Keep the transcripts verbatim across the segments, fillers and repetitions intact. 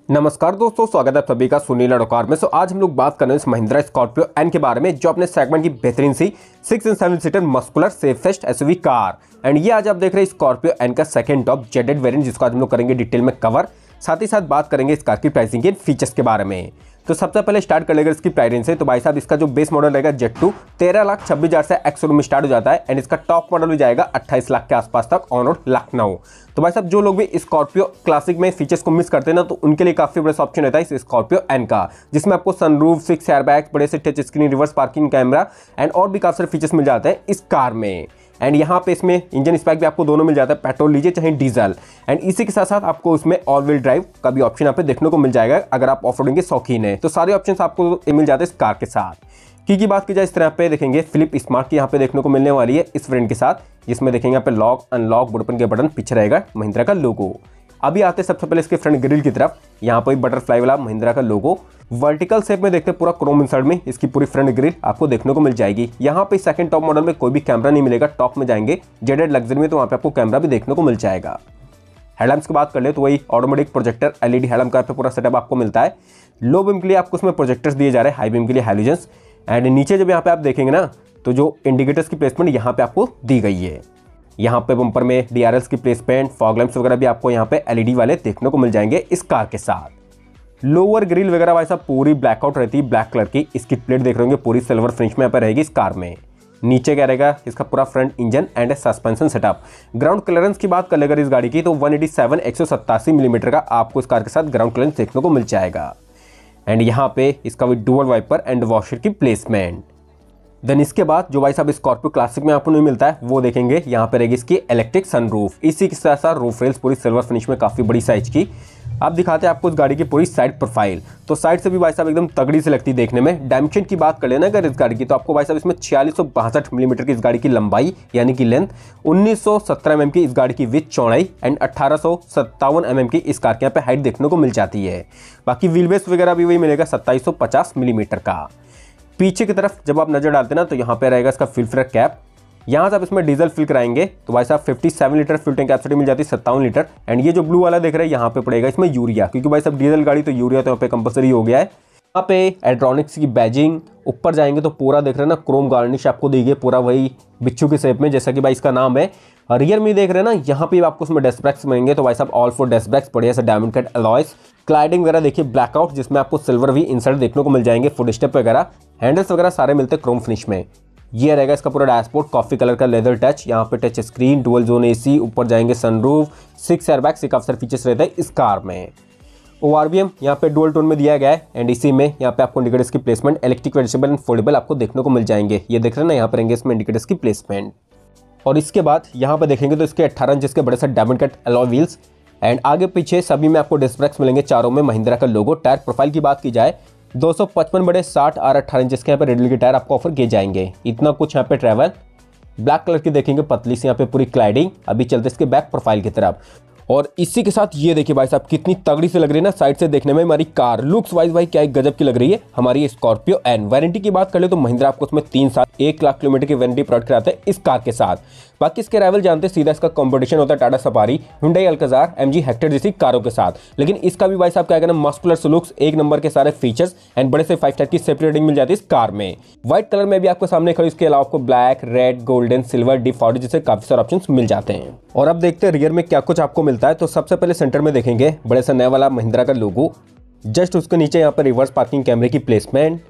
नमस्कार दोस्तों, स्वागत है सभी का सुनील अडोकार में। सो आज हम लोग बात कर रहे हैं इस महिंद्रा स्कॉर्पियो एन के बारे में, जो अपने सेगमेंट की बेहतरीन सी six and seven seater muscular safest SUV car. And ये आज आप देख रहे हैं स्कॉर्पियो एन का सेकंड टॉप जेडेड वेरिएंट, जिसको आज हम लोग करेंगे डिटेल में कवर। साथ ही साथ बात करेंगे इस कार की प्राइसिंग के फीचर्स के बारे में। तो सबसे पहले स्टार्ट कर लेगा इसकी प्राइस रेंज से। तो भाई साहब, इसका जो बेस मॉडल रहेगा जेड टू तेरह लाख छब्बीस हजार से एक्स शोरूम में स्टार्ट हो जाता है। एंड इसका टॉप मॉडल भी जाएगा अट्ठाईस लाख के आसपास तक ऑन रोड लखनऊ। तो भाई साहब, जो लोग भी स्कॉर्पियो क्लासिक में फीचर्स को मिस करते हैं ना, तो उनके लिए काफी बड़ा ऑप्शन रहता है इस स्कॉर्पियो एन का, जिसमें आपको सनरूफ, सिक्स एयरबैग्स, बड़े से touch screen, reverse parking camera and और भी काफी सारे फीचर्स मिल जाते हैं इस कार में। एंड यहाँ पे इसमें इंजन स्पेक भी आपको दोनों मिल जाता है, पेट्रोल लीजिए चाहे डीजल। एंड इसी के साथ साथ आपको इसमें ऑल व्हील ड्राइव का भी ऑप्शन यहाँ पे देखने को मिल जाएगा अगर आप ऑफ रोडिंग के शौकीन है। तो सारे ऑप्शंस आपको मिल जाते हैं इस कार के साथ। की की बात की जाए, इस तरह पे देखेंगे फ्लिप स्मार्ट की यहाँ पे देखने को मिलने वाली है इस वेरिएंट के साथ, जिसमें देखेंगे यहाँ पे लॉक अनलॉक बटन के बटन पीछे रहेगा महिंद्रा का लोगो। अभी आते सबसे पहले इसके फ्रंट ग्रिल की तरफ, यहाँ पर बटरफ्लाई वाला महिंद्रा का लोगो वर्टिकल शेप में देखते हैं, पूरा क्रोम इंसर्ट में इसकी पूरी फ्रंट ग्रिल आपको देखने को मिल जाएगी। यहाँ पे सेकंड टॉप मॉडल में कोई भी कैमरा नहीं मिलेगा। टॉप में जाएंगे जेडेड लग्जरी में, तो वहाँ पे आपको कैमरा भी देखने को मिल जाएगा। हेडलैम्प्स की बात कर ले तो वही ऑटोमेटिक प्रोजेक्टर एलईडी हेडलैम्प का पूरा सेटअप आपको मिलता है। लो बीम के लिए आपको उसमें प्रोजेक्टर्स दिए जा रहे हैं, हाई बीम के लिए हैलोजन्स। एंड नीचे जब यहाँ पे आप देखेंगे ना, तो जो इंडिकेटर्स की प्लेसमेंट यहाँ पे आपको दी गई है। यहाँ पे बम्पर में डीआरएल्स की प्लेसमेंट, फॉग लैंप्स वगैरह भी आपको यहाँ पे एलईडी वाले देखने को मिल जाएंगे इस कार के साथ। लोअर ग्रिल वगैरह भाई साहब पूरी ब्लैकआउट रहती है, ब्लैक कलर की। इसकी प्लेट देख रहे होंगे पूरी सिल्वर फिनिश में यहाँ पे रहेगी इस कार में। नीचे क्या रहेगा इसका पूरा front engine and suspension setup. Ground clearance की बात कर लेगा इस गाड़ी की, तो वन एटी सेवन एक सौ सत्तासी मिलीमीटर का आपको इस कार के साथ ग्राउंड क्लियरेंस देखने को मिल जाएगा। एंड यहाँ पे इसका भी डुअल वाइपर एंड वॉशर की प्लेसमेंट। देन इसके बाद जो भाई साहब स्कॉर्पियो क्लासिक में आपको नहीं मिलता है, वो देखेंगे यहाँ पे रहेगी इसकी इलेक्ट्रिक सनरूफ। इसी के साथ साथ रूफ रेल्स पूरी सिल्वर फिनिश में काफी बड़ी साइज की। अब दिखाते हैं आपको इस गाड़ी की पूरी साइड प्रोफाइल। तो साइड से भी भाई साहब एकदम तगड़ी से लगती है देखने में। डायमेंशन की बात कर लेना अगर इस गाड़ी की, तो आपको भाई साहब इसमें छियालीस सौ बासठ मिलीमीटर की इस गाड़ी की लंबाई यानी कि लेंथ, उन्नीस सौ सत्रह एम एम की इस गाड़ी की विथ चौड़ाई एंड अट्ठारह सौ सत्तावन एम एम की इस कार के यहाँ पे हाइट देखने को मिल जाती है। बाकी व्हील बेस वगैरह भी वही मिलेगा सत्ताईस सौ पचास मिलीमीटर का। पीछे की तरफ जब आप नजर डालते ना, तो यहाँ पे रहेगा इसका फिल्टर कैप। यहाँ से आप इसमें डीजल फिल कराएंगे तो भाई साहब सत्तावन लीटर फ्यूल टैंक कैपेसिटी मिल जाती है, सत्तावन लीटर। एंड ये जो ब्लू वाला देख रहे हैं यहाँ पे पड़ेगा इसमें यूरिया, क्योंकि भाई साहब डीजल गाड़ी तो यूरिया तो यहाँ पे कंपलसरी हो गया है। यहाँ पे एलेक्ट्रॉनिक्स की बैजिंग, ऊपर जाएंगे तो पूरा देख रहे हैं ना क्रोम गार्निश आपको दी गई, पूरा वही बिच्छू के शेप में, जैसा कि भाई इसका नाम है। रियर में देख रहे हैं ना, यहाँ पे आपको उसमें डेस्क ब्रेक्स मिलेंगे, तो भाई साहब ऑल फोर डेस्क ब्रेक्स बढ़िया से डायमंड कट अलॉयस। क्लाइडिंग वगैरह देखिए ब्लैकआउट, जिसमें आपको सिल्वर भी इंसर्ट देखने को मिल जाएंगे। फुट स्टेप वगैरह, हैंडल्स वगैरह सारे मिलते हैं क्रोम फिनिश में। ये रहेगा इसका पूरा डैशबोर्ड कॉफी कलर का लेदर टच, यहाँ पे touch screen, dual zone AC, ऊपर जाएंगे सनरूफ, सिक्स एयरबैग्स, काफी सारे फीचर्स रहते हैं इस कार में। ओआरबीएम यहाँ पे डुअल टोन में दिया गया है। एंड इसी में यहाँ पे आपको इंडिकेटर्स की placement electric adjustable and foldable आपको देखने को मिल जाएंगे। ये देख रहे हैं ना, यहाँ पर रहेंगे इसमें इंडिकेटर्स की प्लेसमेंट। और इसके बाद यहाँ पे देखेंगे तो इसके अट्ठारह इंच के बड़े से diamond cut alloy wheels. And आगे पीछे सभी में आपको डिस्क ब्रेक्स मिलेंगे, चारों में महिंद्रा का लोगो। टायर प्रोफाइल की बात की जाए, दो सौ पचपन बड़े साठ आर अट्ठारह इंच के यहाँ पे रेडियल के टायर आपको ऑफर किए जाएंगे। इतना कुछ यहाँ पे ट्रैवल। ब्लैक कलर की देखेंगे पतली सी यहाँ पे पूरी क्लाइडिंग। अभी चलते इसके बैक प्रोफाइल की तरफ। और इसी के साथ ये देखिए भाई साहब कितनी तगड़ी से लग रही है ना साइड से देखने में हमारी कार। लुक्स वाइज भाई क्या एक गजब की लग रही है हमारी स्कॉर्पियो एन। वारंटी की बात कर ले तो महिंद्रा आपको उसमें तीन साल एक लाख किलोमीटर की वारंटी प्रोवाइड कराते हैं इस कार के साथ। बाकी इसके राइवल जानते हैं सीधा इसका कंपटीशन होता है Tata Safari, Hyundai Alcazar, MG Hector जैसी कारों के साथ। लेकिन इसका भी भाई साहब क्या कहना, मस्कुलर लुक्स, एक नंबर के सारे फीचर्स एंड बड़े से फाइव स्टार की सेफ्टी रेटिंग मिल जाती है इस कार में। व्हाइट कलर में भी आपको सामने खड़ी, इसके अलावा आपको black, red, golden, silver, D forty जैसे काफी सारे ऑप्शंस मिल जाते हैं। और अब देखते हैं रियर में क्या कुछ आपको मिलता है। तो सबसे पहले सेंटर में देखेंगे बड़े से नया वाला महिंद्रा का लोगो। जस्ट उसके नीचे यहाँ पर रिवर्स पार्किंग कैमरे की प्लेसमेंट।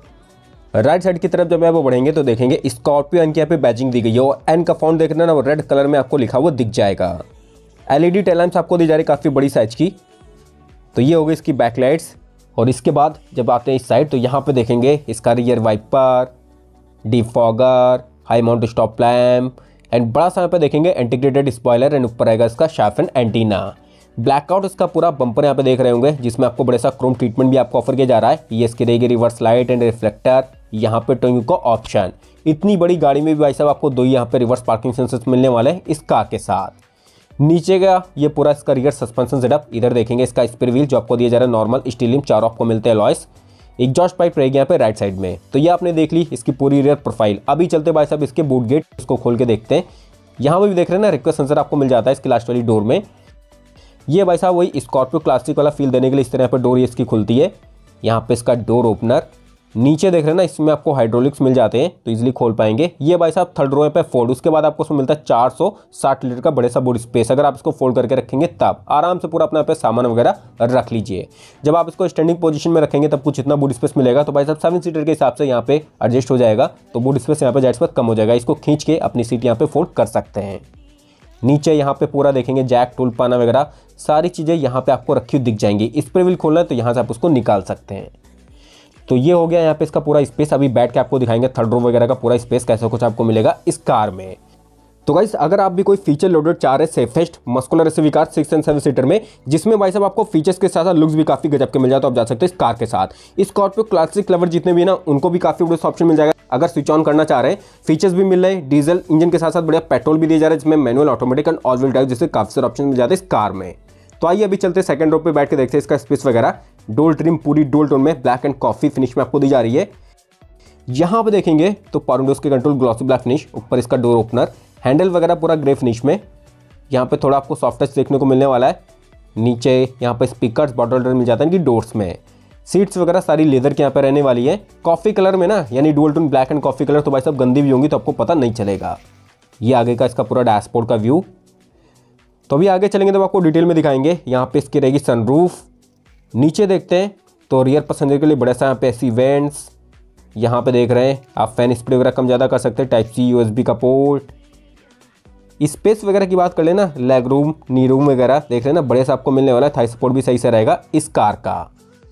राइट साइड की तरफ जब आप बढ़ेंगे तो देखेंगे स्कॉर्पियो एन की यहाँ पे बैजिंग दी गई है। और एन का फॉन्ट देख रहे हैं ना, वो रेड कलर में आपको लिखा हुआ दिख जाएगा। एलईडी टेल लैंप्स आपको दी जा रही काफी बड़ी साइज की। तो ये हो गई इसकी बैकलाइट्स। और इसके बाद जब आते हैं इस साइड, तो यहाँ पे देखेंगे इसका rear wiper, defogger, high mount stop lamp and बड़ा सा यहाँ पे देखेंगे इंटीग्रेटेड स्पॉइलर। एंड ऊपर आएगा इसका शार्पन एंटीना। ब्लैकआउट इसका पूरा बम्पर यहाँ पे देख रहे होंगे, जिसमें आपको बड़े सा क्रोम ट्रीटमेंट भी आपको ऑफर किया जा रहा है। ये इसकी रहेगी रिवर्स लाइट एंड रिफ्लेक्टर, यहाँ पे टोइंग का ऑप्शन। इतनी बड़ी गाड़ी में भी भाई साहब आपको दो ही यहाँ पे रिवर्स पार्किंग सेंसर्स मिलने वाले हैं इस कार के साथ। नीचे का ये पूरा इसका रियर सस्पेंशन सेटअप। इधर देखेंगे इसका स्पेयर व्हील जो आपको दिया जा रहा है नॉर्मल स्टीलिंग, चारों आपको मिलते हैं अलॉयस। एग्जॉस्ट पाइप रहेगी यहाँ पे राइट साइड में। तो ये आपने देख ली इसकी पूरी रियर प्रोफाइल। अभी चलते भाई साहब इसके बूट गेट, इसको खोल के देखते हैं। यहाँ पे भी देख रहे हैं ना, रिक्वेस्ट सेंसर आपको मिल जाता है इसकी लास्ट वाली डोर में। ये भाई साहब वही स्कॉर्पियो क्लासिक वाला फील देने के लिए इस तरह पर डोर इसकी खुलती है। यहाँ पे इसका डोर ओपनर, नीचे देख रहे हैं ना, इसमें आपको हाइड्रोलिक्स मिल जाते हैं तो इजीली खोल पाएंगे। ये भाई साहब थर्ड रो पे फोल्ड, उसके बाद आपको उसमें मिलता है चार सौ साठ लीटर का बड़े सा बूट स्पेस। अगर आप इसको फोल्ड करके रखेंगे तब आराम से पूरा अपना पे सामान वगैरह रख लीजिए। जब आप इसको स्टैंडिंग पोजीशन में रखेंगे तब कुछ इतना बूट स्पेस मिलेगा। तो भाई साहब सेवन सीटर के हिसाब से यहाँ पे एडजस्ट हो जाएगा, तो बूट स्पेस यहाँ पे जेट स्पेस कम हो जाएगा। इसको खींच के अपनी सीट यहाँ पे फोल्ड कर सकते हैं। नीचे यहाँ पे पूरा देखेंगे जैक, टूल, पाना वगैरह सारी चीज़ें यहाँ पे आपको रखी हुई दिख जाएंगी। इस पर व्हील खोलना है तो यहाँ से आप उसको निकाल सकते हैं। तो ये हो गया यहाँ पे इसका पूरा स्पेस। अभी बैठ के आपको दिखाएंगे थर्ड रो वगैरह का पूरा स्पेस कैसा कुछ आपको मिलेगा इस कार में। तो गाइस अगर आप भी कोई फीचर लोडेड चाह रहे safest muscular SUV car six and seven seater में, जिसमें भाई साहब आपको फीचर्स के साथ साथ लुक्स भी काफी गजब के मिल जाए, तो आप जा सकते हैं इस कार के साथ। स्कॉर्पियो क्लासिक लवर जितने भी ना उनको भी काफी बड़ा ऑप्शन मिल जाएगा। अगर स्विच ऑन करना चाह रहे हैं, फीचर्स भी मिल रहे हैं, डीजल इंजन के साथ साथ बढ़िया पेट्रोल भी दिया जा रहा है, जिसमें manual, automatic and all wheel drive जैसे काफी सारे ऑप्शन मिल जाते हैं इस कार में। तो आइए अभी चलते हैं सेकंड रो पे बैठ के देखते हैं इसका स्पेस वगैरह। डोल ट्रिम पूरी डोल टोन में ब्लैक एंड कॉफी फिनिश में आपको दी जा रही है। यहाँ पे देखेंगे तो पावर विंडोज के कंट्रोल ग्लॉसी ब्लैक फिनिश, ऊपर इसका डोर ओपनर, हैंडल वगैरह पूरा ग्रे फिनिश में। यहाँ पे थोड़ा आपको सॉफ्ट टच देखने को मिलने वाला है। नीचे यहाँ पे स्पीकर्स बॉटल मिल जाता है इनकी डोर्स में। सीट्स वगैरह सारी लेदर के यहाँ पे रहने वाली है, कॉफी कलर में ना, यानी dual tone black and coffee colour. तो भाई साहब गंदी भी होंगी तो आपको पता नहीं चलेगा। ये आगे का इसका पूरा डैशबोर्ड का व्यू। तो अभी आगे चलेंगे तो आपको डिटेल में दिखाएंगे। यहाँ पे इसकी रहेगी सनरूफ। नीचे देखते हैं तो रियर पैसेंजर के लिए बड़ा सा यहाँ पे एसी वेंट्स। यहाँ पे देख रहे हैं आप फैन स्प्रे वगैरह कम ज़्यादा कर सकते हैं। टाइप सी यूएसबी का पोर्ट। स्पेस वगैरह की बात कर लेना, लेग रूम, नी रूम वगैरह देख रहे हैं ना, बड़े से आपको मिलने वाला है। थाई सपोर्ट भी सही से रहेगा इस कार का।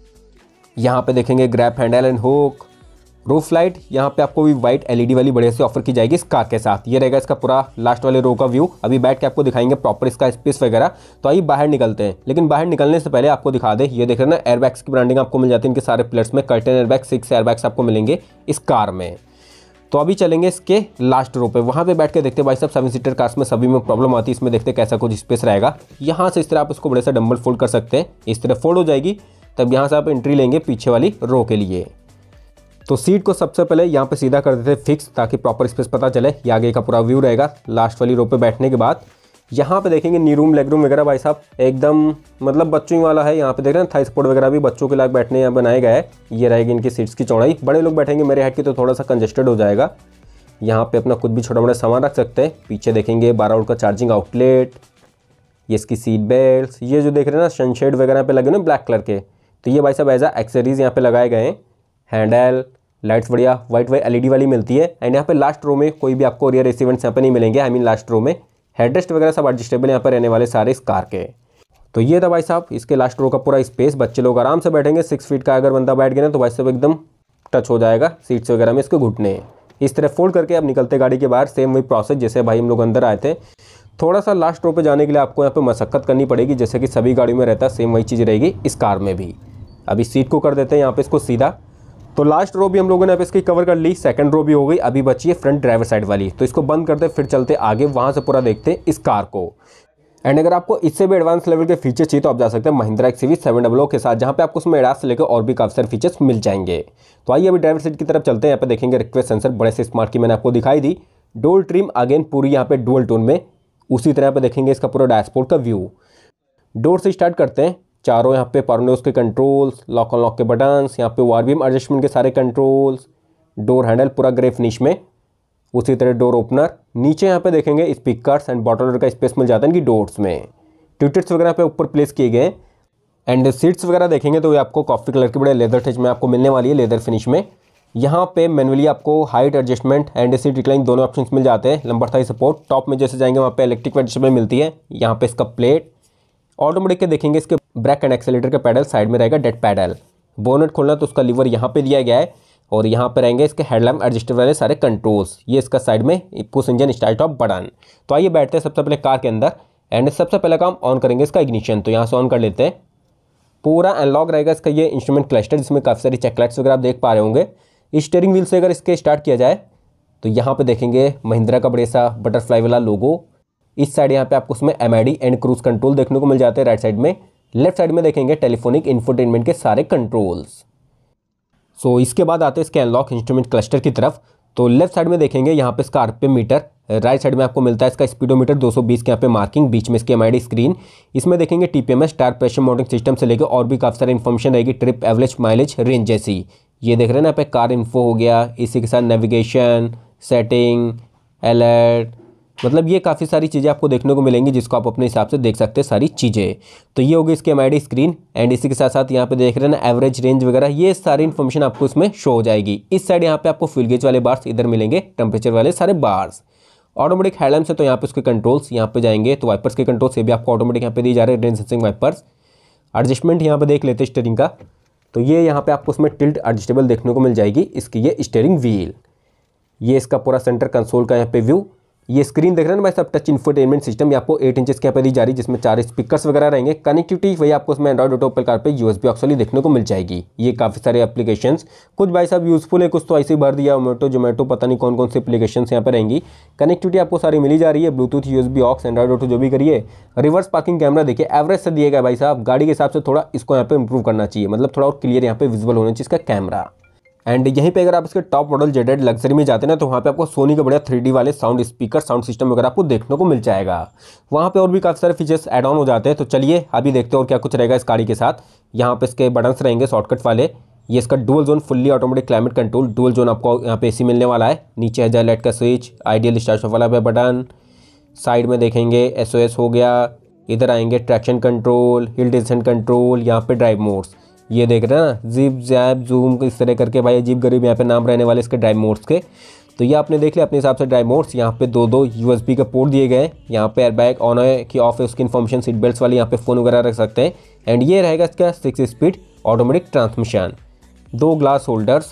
यहाँ पे देखेंगे grab handle and hook. Roof light यहाँ पे आपको भी वाइट एलईडी वाली बढ़िया से ऑफर की जाएगी इस कार के साथ। ये रहेगा इसका पूरा लास्ट वाले रो का व्यू। अभी बैठ के आपको दिखाएंगे प्रॉपर इसका स्पेस वगैरह। तो आइए बाहर निकलते हैं, लेकिन बाहर निकलने से पहले आपको दिखा दे, ये देख रहे हैं ना एयरबैग्स की ब्रांडिंग आपको मिल जाती है इनके सारे प्लेट्स में। कर्टन एयरबैग, सिक्स एयरबैग्स आपको मिलेंगे इस कार में। तो अभी चलेंगे इसके लास्ट रो पे, वहाँ पे बैठ के देखते हैं भाई साहब सेवन सीटर कार्स में सभी में प्रॉब्लम आती है। इसमें देखते हैं कैसा कुछ स्पेस रहेगा। यहाँ से इस तरह आप इसको बड़े सा डंबल फोल्ड कर सकते हैं। इस तरह फोल्ड हो जाएगी, तब यहाँ से आप एंट्री लेंगे पीछे वाली रो के लिए। तो सीट को सबसे पहले यहाँ पे सीधा कर देते हैं फिक्स, ताकि प्रॉपर स्पेस पता चले। ये आगे का पूरा व्यू रहेगा लास्ट वाली रो पे बैठने के बाद। यहाँ पे देखेंगे नी रूम, लेग रूम वगैरह भाई साहब एकदम मतलब बच्चों वाला है। यहाँ पे देख रहे हैं थाई सपोर्ट वगैरह भी बच्चों के लायक बैठने यहाँ बनाया गया है। ये रहेगी इनकी सीट्स की चौड़ाई। बड़े लोग बैठेंगे मेरे हेड की तो थोड़ा सा कंजेस्टेड हो जाएगा। यहाँ पे अपना खुद भी छोटा बड़ा सामान रख सकते हैं। पीछे देखेंगे बारह वोल्ट का चार्जिंग आउटलेट। ये इसकी सीट बेल्ट, ये जो देख रहे हैं ना सनशेड वगैरह पे लगे ना ब्लैक कलर के, तो ये भाई साहब एज आ एक्सेसरीज यहाँ पे लगाए गए हैं। हैंडल, लाइट्स बढ़िया वाइट वाइट एलईडी वाली मिलती है। एंड यहाँ पे लास्ट रो में कोई भी आपको रियर एसी वेंट्स यहाँ पे नहीं मिलेंगे। आई मीन लास्ट रो में हेडरेस्ट वगैरह सब एडजस्टेबल यहाँ पे रहने वाले सारे इस कार के। तो ये था भाई साहब इसके लास्ट रो का पूरा स्पेस। बच्चे लोग आराम से बैठेंगे। सिक्स फीट का अगर बंदा बैठ गया ना तो भाई साहब एकदम टच हो जाएगा सीट्स वगैरह में इसके घुटने। इस तरह फोल्ड करके अब निकलते गाड़ी के बाहर। सेम वही प्रोसेस जैसे भाई हम लोग अंदर आए थे। थोड़ा सा लास्ट रो पे जाने के लिए आपको यहाँ पे मशक्कत करनी पड़ेगी, जैसे कि सभी गाड़ियों में रहता है। सेम वही चीज़ रहेगी इस कार में भी। अभी सीट को कर देते हैं यहाँ पे इसको सीधा। तो लास्ट रो भी हम लोगों ने यहाँ पे इसकी कवर कर ली। सेकंड रो भी हो गई। अभी बची है फ्रंट ड्राइवर साइड वाली। तो इसको बंद करते फिर चलते आगे, वहाँ से पूरा देखते हैं इस कार को। एंड अगर आपको इससे भी एडवांस लेवल के फीचर चाहिए तो आप जा सकते हैं Mahindra XUV seven double O के साथ, जहाँ पे आपको उसमें एडास से लेकर और भी काफ़ी सारे फीचर्स मिल जाएंगे। तो आइए अभी ड्राइवर सीट की तरफ चलते हैं। यहाँ पे देखेंगे रिक्वेस्ट सेंसर बड़े से स्मार्ट की मैंने आपको दिखाई दी। डोल ट्रिम अगेन पूरी यहाँ पे डुअल टोन में। उसी तरह पे देखेंगे इसका पूरा डैशबोर्ड का व्यू। डोर से स्टार्ट करते हैं। चारों यहाँ पे पावर विंडोज के कंट्रोल्स, लॉक ऑन लॉक के बटन्स, यहाँ पे वार्बियम एडजस्टमेंट के सारे कंट्रोल्स, डोर हैंडल पूरा ग्रे फिनिश में। उसी तरह डोर ओपनर। नीचे यहाँ पे देखेंगे स्पीकर्स एंड बॉटल का स्पेस मिल जाता है इनकी डोर्स में। ट्यूटर्स वगैरह पे ऊपर प्लेस किए गए। एंड सीट्स वगैरह देखेंगे तो ये आपको कॉफी कलर की बड़े लेदर टच में आपको मिलने वाली है, लेदर फिनिश में। यहाँ पे मैनुअली आपको height adjustment and seat recline दोनों ऑप्शंस मिल जाते हैं। Lumbar Thai support. टॉप में जैसे जाएंगे वहाँ पे इलेक्ट्रिक एडजस्टमेंट मिलती है। यहाँ पे इसका प्लेट ऑटोमेटिक के देखेंगे। इसके ब्रेक एंड एक्सेलेटर का पैडल साइड में रहेगा, डेड पैडल। बोनेट खोलना तो उसका लीवर यहाँ पे दिया गया है। और यहाँ पे रहेंगे इसके हेडलैम्प एडजस्टेबल वाले सारे कंट्रोल्स। ये इसका साइड में push engine start off button. तो आइए बैठते हैं सबसे पहले कार के अंदर। एंड सबसे पहला काम ऑन करेंगे इसका इग्निशन। तो यहाँ से ऑन कर लेते हैं। पूरा एनालॉग रहेगा इसका ये इंस्ट्रूमेंट क्लस्टर, जिसमें काफ़ी सारी चेकलाइट्स वगैरह आप देख पा रहे होंगे। स्टीयरिंग व्हील से अगर इसके स्टार्ट किया जाए तो यहाँ पे देखेंगे महिंद्रा का बड़े सा बटरफ्लाई वाला लोगो। इस साइड यहाँ पे आपको उसमें M I D and cruise control देखने को मिल जाते हैं राइट साइड में। लेफ्ट साइड में देखेंगे टेलीफोनिक इंफोटेनमेंट के सारे कंट्रोल्स। सो इसके बाद आते हैं इसके अनलॉक इंस्ट्रूमेंट क्लस्टर की तरफ। तो लेफ्ट साइड में देखेंगे यहाँ पे इसका आरपीएम मीटर, राइट साइड में आपको मिलता है इसका स्पीडोमीटर दो सौ बीस के यहाँ पे मार्किंग, बीच में इसकी एमआईडी स्क्रीन। इसमें देखेंगे TPMS tyre pressure monitoring system से लेकर और भी काफ़ी सारी इन्फॉर्मेशन रहेगी, ट्रिप एवरेज माइलेज रेंज जैसी। ये देख रहे हैं ना यहाँ पे कार इन्फो हो गया, इसी के साथ नेविगेशन, सेटिंग, अलर्ट, मतलब ये काफ़ी सारी चीज़ें आपको देखने को मिलेंगी जिसको आप अपने हिसाब से देख सकते हैं सारी चीज़ें। तो ये होगी इसकी एमआईडी स्क्रीन एंड इसी के साथ साथ यहाँ पे देख रहे हैं ना एवरेज रेंज वगैरह, ये सारी इन्फॉर्मेशन आपको इसमें शो हो जाएगी। इस साइड यहाँ पे आपको फ्यूल गेज वाले बार्स, इधर मिलेंगे टेम्परेचर वाले सारे बार्स। ऑटोमेटिक हेडलैम्प से तो यहाँ पे उसके कंट्रोल्स यहाँ पे जाएंगे, तो वाइपर्स के कंट्रोल्स ये भी आपको ऑटोमेटिक यहाँ पे दिए जा रहे हैं, रेन सेंसिंग वाइपर्स। एडजस्टमेंट यहाँ पे देख लेते हैं स्टीयरिंग का, तो ये यहाँ पे आपको उसमें टिल्ट एडजस्टेबल देखने को मिल जाएगी इसकी ये स्टीयरिंग व्हील। ये इसका पूरा सेंटर कंसोल का यहाँ पे व्यू। ये स्क्रीन देख रहे हैं ना भाई सब, टच इंफोटेनमेंट सिस्टम, ये आपको एट इंचेस के यहाँ पे दी जा रही है जिसमें चार स्पीकर्स वगैरह रहेंगे। कनेक्टिविटी वही आपको उसमें Android Auto Apple CarPlay USB aux वाली देखने को मिल जाएगी। ये काफ़ी सारे एप्लीकेशंस, कुछ भाई साहब यूजफुल है, कुछ तो ऐसे ही भर दिया, मोटो जोमेटो पता नहीं कौन कौन सी एप्लीकेशंस यहाँ पे रहेंगी। कनेक्टिविटी आपको सारी मिली जा रही है, Bluetooth, USB aux, Android Auto जो भी करिए। रिवर्स पार्किंग कैमरा देखिए एवरेज से दिएगा भाई साहब, गाड़ी के हिसाब से थोड़ा इसको यहाँ पे इंप्रूव करना चाहिए, मतलब थोड़ा और क्लियर यहाँ पे विजिबल होना चाहिए इसका कैमरा। एंड यहीं पे अगर आप इसके टॉप मॉडल जेड लग्जरी में जाते हैं ना, तो वहाँ पे आपको सोनी के बढ़िया थ्री डी वाले साउंड स्पीकर, साउंड सिस्टम वगैरह आपको देखने को मिल जाएगा। वहाँ पे और भी काफ़ी सारे फीचर्स ऐड ऑन हो जाते हैं। तो चलिए अभी देखते हैं और क्या कुछ रहेगा इस गाड़ी के साथ। यहाँ पे इसके बटन्स रहेंगे शॉर्टकट वाले। ये इसका dual zone fully automatic climate control, dual zone आपको यहाँ पे एसी मिलने वाला है। नीचे है लाइट का स्विच, आइडियल स्टार्ट ऑफ वाला बटन। साइड में देखेंगे एसओएस हो गया, इधर आएंगे traction control, hill descent control, यहाँ पे ड्राइव मोड्स। ये देख रहे हैं ना, जिप जैप जूम इस तरह करके भाई अजीब गरीब यहाँ पे नाम रहने वाले इसके ड्राइव मोड्स के। तो ये आपने देख लिया अपने हिसाब से ड्राइव मोड्स। यहाँ पे दो दो यूएसबी के पोर्ट दिए गए हैं। यहाँ पे एयरबैग ऑन है कि ऑफ है उसकी इन्फॉर्मेशन, सीट बेल्ट वाली यहाँ पे फ़ोन वगैरह रख सकते हैं। एंड ये रहेगा इसका सिक्स स्पीड ऑटोमेटिक ट्रांसमिशन, दो ग्लास होल्डर्स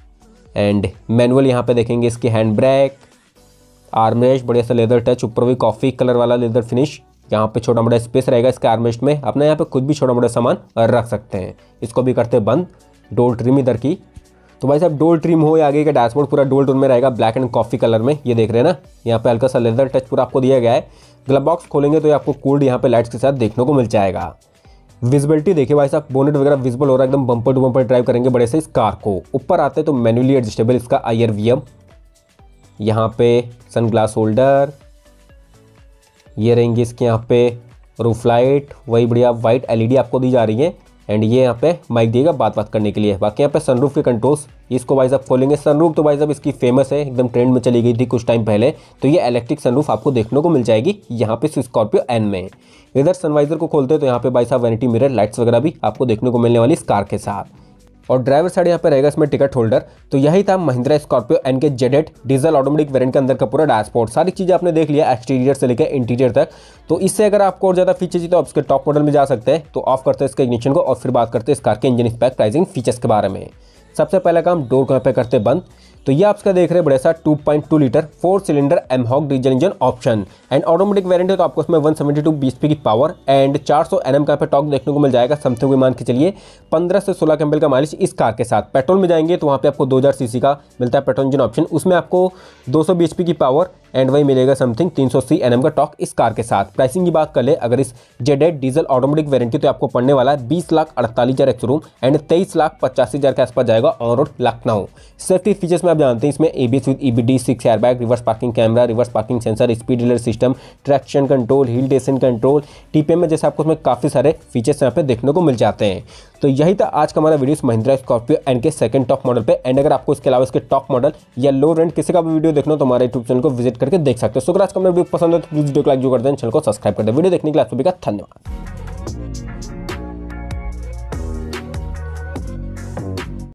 एंड मैनुअल। यहाँ पे देखेंगे इसकी हैंड ब्रेक, आर्मरेस्ट, बढ़िया सा लेदर टच, ऊपर भी कॉफ़ी कलर वाला लेदर फिनिश। यहाँ पे छोटा मोटा स्पेस रहेगा इसके आर्मरेस्ट में, अपने यहाँ पे खुद भी छोटा मोटा सामान रख सकते हैं। इसको भी करते बंद। डोर ट्रिम इधर की, तो भाई साहब डोर ट्रिम हो या आगे का डैशबोर्ड पूरा डोर टोन में रहेगा, ब्लैक एंड कॉफ़ी कलर में। ये देख रहे हैं ना, यहाँ पे हल्का सा लेदर टच पूरा आपको दिया गया है। ग्लब बॉक्स खोलेंगे तो आपको कूल्ड यहाँ पे लाइट्स के साथ देखने को मिल जाएगा। विजिबिलिटी देखिए भाई साहब, बोनेट वगैरह विजिबल हो रहा है एकदम, बम्पर टू बम्पर ड्राइव करेंगे बड़े से इस कार को। ऊपर आते हैं तो मैनुअली एडजस्टेबल इसका आई आर वी एम, यहाँ पे सन ग्लास होल्डर, ये रहेंगी इसके यहाँ पे रूफ लाइट, वही बढ़िया वाइट एलईडी आपको दी जा रही है। एंड ये यहाँ पे माइक देगा बात बात करने के लिए। बाकी यहाँ पे सनरूफ के कंट्रोल्स, इसको भाई साहब खोलेंगे। सनरूफ तो भाई साहब इसकी फेमस है, एकदम ट्रेंड में चली गई थी कुछ टाइम पहले। तो ये इलेक्ट्रिक सनरूफ आपको देखने को मिल जाएगी यहाँ पे स्कॉर्पियो एन में। इधर सनवाइजर को खोलते हैं तो यहाँ पे भाई साहब वैनिटी मिरर लाइट्स वगैरह भी आपको देखने को मिलने वाली इस कार के साथ। और ड्राइवर साइड यहाँ पे रहेगा इसमें टिकट होल्डर। तो यही था महिंद्रा स्कॉर्पियो एन के Z eight diesel automatic variant के अंदर का पूरा डैशबोर्ड। सारी चीज़ें आपने देख लिया एक्सटीरियर से लेकर इंटीरियर तक। तो इससे अगर आपको और ज़्यादा फीचर चाहिए तो आप इसके टॉप मॉडल में जा सकते हैं। तो ऑफ करते हैं इसके इग्निशन को और फिर बात करते हैं इस कार के इंजन स्पेक, प्राइसिंग, फीचर्स के बारे में। सबसे पहला काम डोर को यहाँ पे करते बंद। तो ये आप इसका देख रहे हैं बड़ा सा two point two litre four cylinder mHawk diesel engine option and automatic variant है। तो आपको इसमें वन सेवेंटी टू बीएचपी की power and four hundred NM का पे टॉर्क देखने को मिल जाएगा। समथिंग भी मान के चलिए पंद्रह से सोलह एमएल का माइलेज इस कार के साथ। पेट्रोल में जाएंगे तो वहाँ पे आपको दो हज़ार सीसी का मिलता है पेट्रोल इंजन ऑप्शन, उसमें आपको दो सौ बीएचपी की पावर एंड वही मिलेगा समथिंग तीन सौ अस्सी एनएम का टॉर्क इस कार के साथ। प्राइसिंग की बात कर ले अगर इस Z eight diesel automatic variant की, तो आपको पड़ने वाला है बीस लाख अड़तालीस हज़ार एक्स रूम एंड तेईस लाख पचासी हज़ार के आसपास जाएगा on road Lucknow. Safety features में आप जानते हैं इसमें ABS with EBD, six airbag, reverse parking camera, reverse parking sensor, speed delivery system, traction control, hill descent control, TPM में जैसे आपको उसमें काफ़ी सारे फीचर्स यहाँ पे देखने को मिल जाते हैं। तो यही था आज का हमारा वीडियो महिंद्रा स्कॉर्पियो एन के सेकंड टॉप मॉडल पे। एंड अगर आपको इसके अलावा इसके टॉप मॉडल या लो रेंट किसी का भी वीडियो देखना हो तो हमारे यूट्यूब चैनल को विजिट करके देख सकते हो। सो अगर आज का वीडियो पसंद है तो प्लीज वीडियो को लाइक जो कर दें, चैनल को सब्सक्राइब कर दें। वीडियो देखने के लिए आप सभी का धन्यवाद।